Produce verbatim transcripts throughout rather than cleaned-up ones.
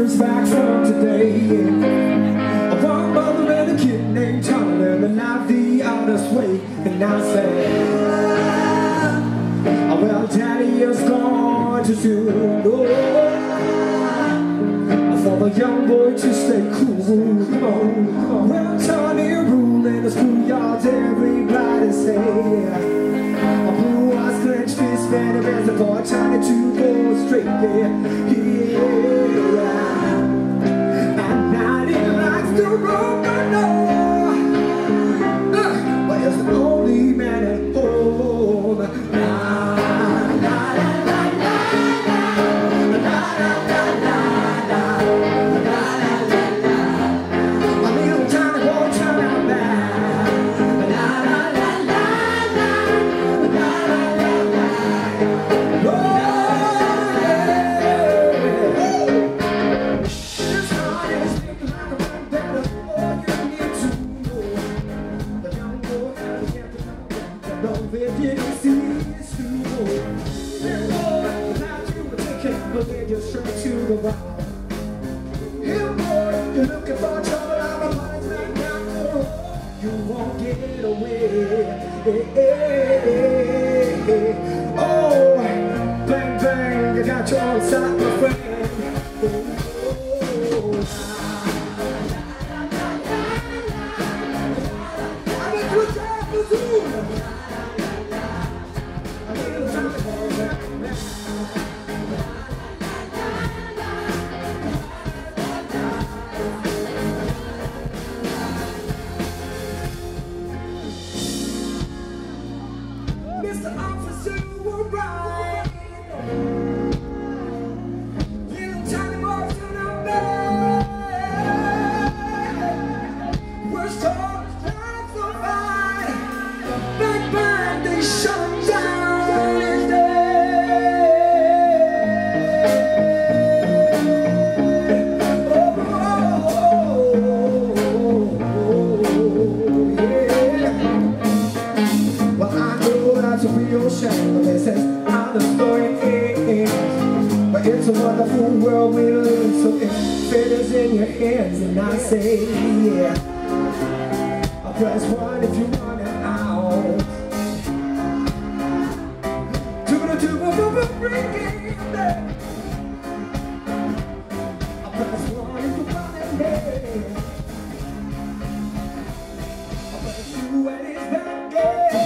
years back from today. One mother and a kid named Tom learned life the honest way. And I say, oh, well, Daddy is gone too soon. Oh, for the young boy to stay cool. Come on, come on. Well, Tony ruling the schoolyards, everybody say, a blue eyes clenched fist, man, there's a boy trying to go straight there. Yeah. At night he likes to roam the door, uh, but he's the only man at home. La, la, la, la, la, la, la, la, la, la, la. My little tiny boy turn out back. La, la, la, la, la, la, la, la, la. Oh, yeah. This heart is thinking like a run better. Oh, you need to know. The young boy had to get to know that love it didn't cease to go. Little boy, without you were taking away just straight to the wall. Little boy, you're looking for trouble. I'm a wise man now. You won't get away. Hey, hey, hey, hey. Oh, bang, bang, you got your own side, my friend. Oh, I make you dance the zoom. I need a time to go back. Mister Officer, you were right. Little tiny boys in our bed. We're so trying to fight. Bang, bang, they shut him down instead. Oh, yeah. Well, I know that's a real shame. This is how the story ends. But it's a wonderful world we live in, so it feathers in your hands. And I say, yeah, I'll press one if you want it out. Two to two, boom, boom, boom, bring it there. I'll press one if you want it there. I'll press two and it's back there.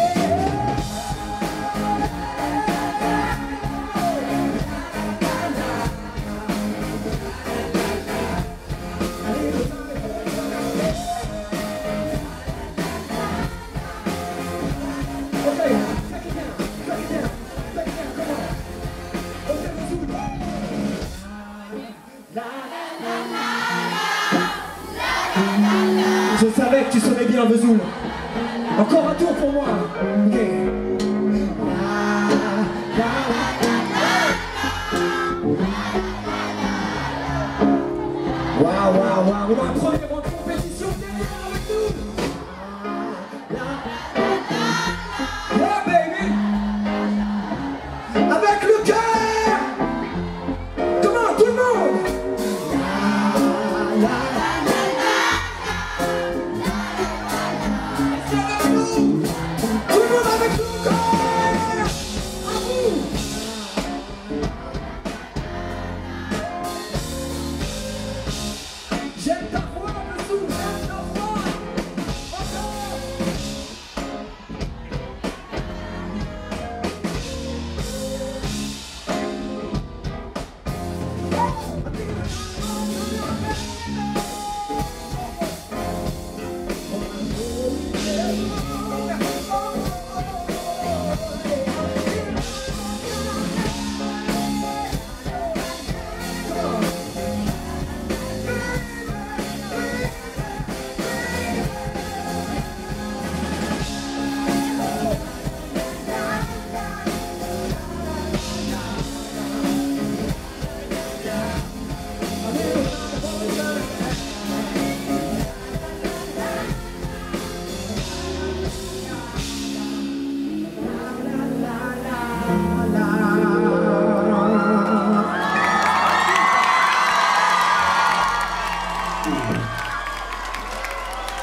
Je savais que tu sonnais bien, Vesoul. Encore un tour pour moi. Ok. Waouh, waouh, waouh. On a un premier rang de compétition derrière avec nous. Yeah, baby. Avec le cœur. Comment, tout le monde. J'aime ta voix, Vesoul, j'aime ta voix. Thank you.